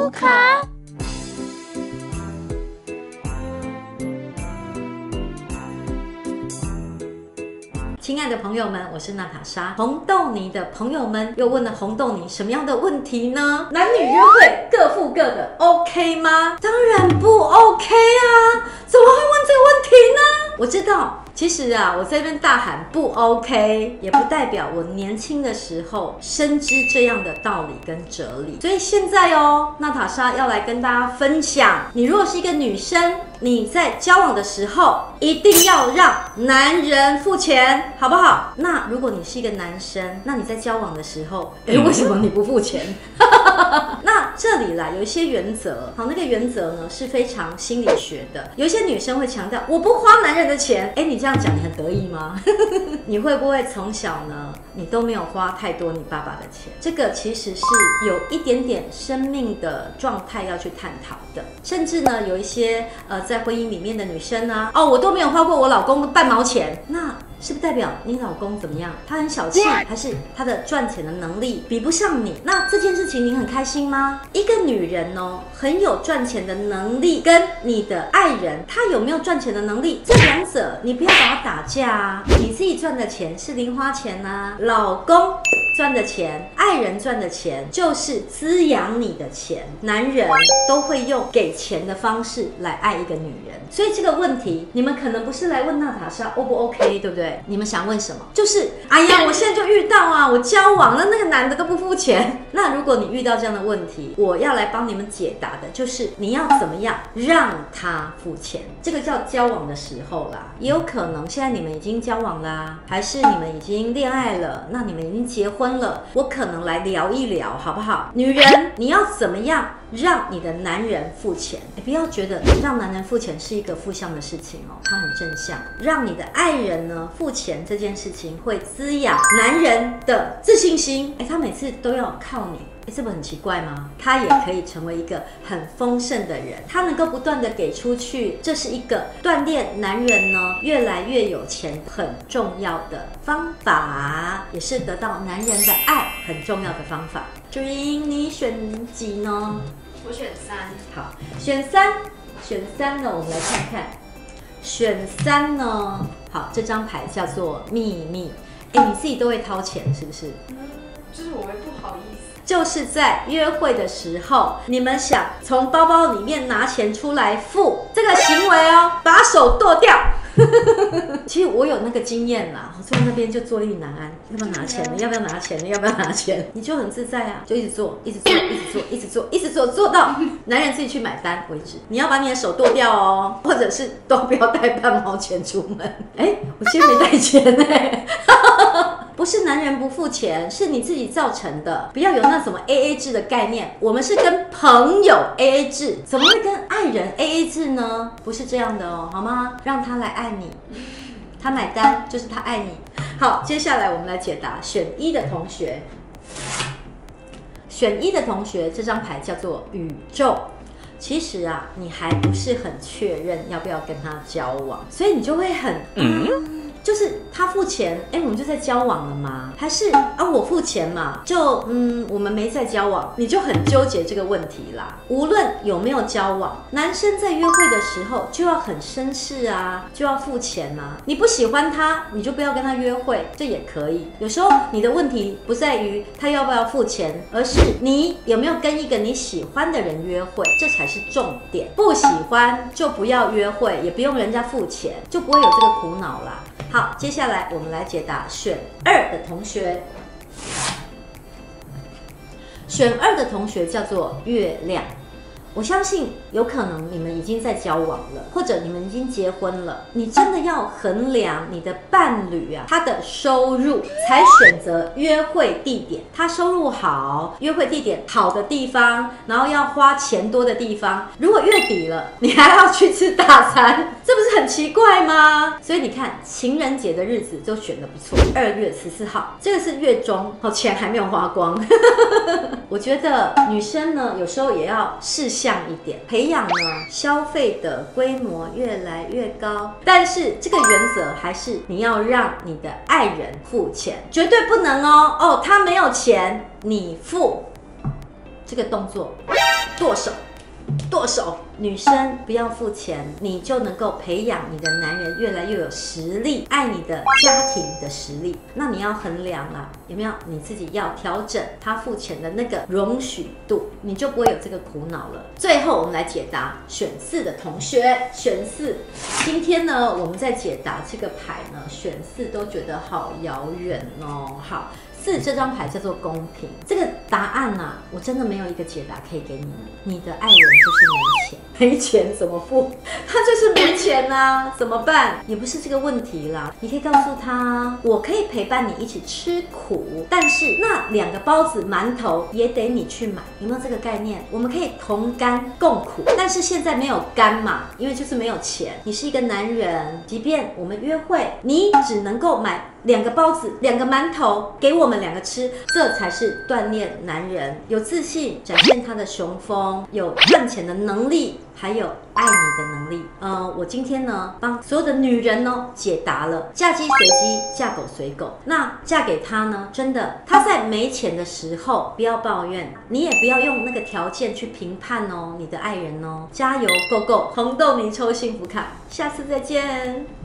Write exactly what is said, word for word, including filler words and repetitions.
图卡。亲爱的朋友们，我是娜塔莎。红豆泥的朋友们又问了红豆泥什么样的问题呢？男女约会各付各的 ，OK 吗？当然不 OK 啊！怎么会问这个问题呢？我知道，其实啊，我在这边大喊不 OK， 也不代表我年轻的时候深知这样的道理跟哲理。所以现在哦，娜塔莎要来跟大家分享，你如果是一个女生，你在交往的时候一定要让男人付钱，好不好？那如果你是一个男生，那你在交往的时候，哎，为什么你不付钱？那这里啦有一些原则，好，那个原则呢是非常心理学的。有一些女生会强调我不花男人的钱，哎，你这样讲你很得意吗？你会不会从小呢，你都没有花太多你爸爸的钱？这个其实是有一点点生命的状态要去探讨的。甚至呢，有一些呃在婚姻里面的女生呢，哦，我都没有花过我老公的半毛钱，那是不是代表你老公怎么样？他很小气，还是他的赚钱的能力比不上你？那这件事情你很开心吗？一个女人哦，很有赚钱的能力，跟你的爱人他有没有赚钱的能力，这两者你不要把它打架啊。你自己赚的钱是零花钱啊，老公赚的钱，爱人赚的钱就是滋养你的钱。男人都会用给钱的方式来爱一个女人，所以这个问题你们可能不是来问娜塔莎 O 不 OK， 对不对？你们想问什么？就是哎呀，我现在就遇到啊，我交往了，那个男的都不付钱。那如果你遇到这样的问题，我要来帮你们解答的就是你要怎么样让他付钱。这个叫交往的时候啦，也有可能现在你们已经交往啦，还是你们已经恋爱了，那你们已经结婚了，我可能来聊一聊好不好？女人你要怎么样让你的男人付钱？你不要觉得让男人付钱是一个负向的事情哦，它很正向。让你的爱人呢付钱这件事情会滋养男人的自信心，哎，他每次都要靠你。欸，这不很奇怪吗？他也可以成为一个很丰盛的人，他能够不断的给出去，这是一个锻炼男人呢越来越有钱很重要的方法，也是得到男人的爱很重要的方法。朱茵，你选几呢？ 我选三。 好，选三，选三呢，我们来看看，选三呢，好，这张牌叫做秘密。哎，你自己都会掏钱是不是？ 嗯，就是我会不好意思。 就是在约会的时候，你们想从包包里面拿钱出来付这个行为哦，把手剁掉。其实我有那个经验啦，我坐在那边就坐立难安，要不要拿钱呢？要不要拿钱呢？要不要拿钱？你就很自在啊，就一直做，一直做，一直做，一直做，一直做，做到男人自己去买单为止。你要把你的手剁掉哦，或者是都不要带半毛钱出门。哎、欸，我今天没带钱呢、欸。不是男人不付钱，是你自己造成的。不要有那什么 A A 制的概念，我们是跟朋友 A A 制，怎么会跟爱人 A A 制呢？不是这样的哦，好吗？让他来爱你，他买单就是他爱你。好，接下来我们来解答选一的同学。选一的同学，这张牌叫做宇宙。其实啊，你还不是很确认要不要跟他交往，所以你就会很嗯。就是他付钱，哎，我们就在交往了吗？还是啊我付钱嘛，就嗯我们没在交往，你就很纠结这个问题啦。无论有没有交往，男生在约会的时候就要很绅士啊，就要付钱啊。你不喜欢他，你就不要跟他约会，这也可以。有时候你的问题不在于他要不要付钱，而是你有没有跟一个你喜欢的人约会，这才是重点。不喜欢就不要约会，也不用人家付钱，就不会有这个苦恼啦。好，接下来我们来解答选二的同学。选二的同学叫做月亮。我相信有可能你们已经在交往了，或者你们已经结婚了。你真的要衡量你的伴侣啊，他的收入，才选择约会地点。他收入好，约会地点好的地方，然后要花钱多的地方。如果月底了，你还要去吃大餐，这不是很奇怪吗？所以你看，情人节的日子就选得不错，二月十四号，这个是月中，好，钱还没有花光。我觉得女生呢，有时候也要适像一点，培养呢消费的规模越来越高，但是这个原则还是你要让你的爱人付钱，绝对不能哦哦，他没有钱你付，这个动作剁手。剁手，女生不要付钱，你就能够培养你的男人越来越有实力，爱你的家庭的实力。那你要衡量啊，有没有你自己要调整他付钱的那个容许度，你就不会有这个苦恼了。最后我们来解答选四的同学，选四，今天呢我们在解答这个牌呢，选四都觉得好遥远哦。好。四这张牌叫做公平，这个答案啊，我真的没有一个解答可以给你们。你的爱人就是没钱，没钱怎么付？他就是没钱啊，怎么办？也不是这个问题啦。你可以告诉他，我可以陪伴你一起吃苦，但是那两个包子、馒头也得你去买，有没有这个概念？我们可以同甘共苦，但是现在没有甘嘛，因为就是没有钱。你是一个男人，即便我们约会，你只能够买两个包子、两个馒头给我们两个吃，这才是锻炼男人有自信，展现他的雄风，有赚钱的能力，还有爱你的能力。呃，我今天呢，帮所有的女人呢解答了嫁鸡随鸡，嫁狗随狗。那嫁给他呢，真的他在没钱的时候不要抱怨，你也不要用那个条件去评判哦，你的爱人哦，加油 ，Go Go！红豆泥抽幸福卡，下次再见。